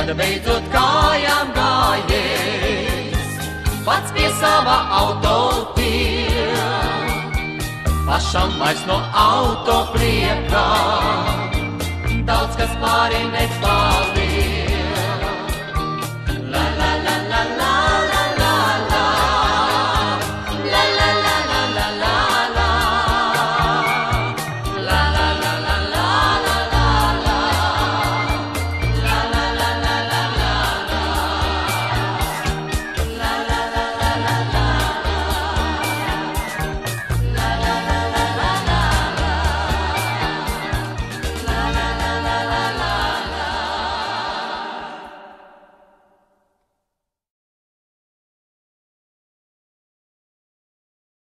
kad beidzot kājām gājies, pats pie sava auto tiek, pašam vairs no auto priekā, daudz kas pāri nepār.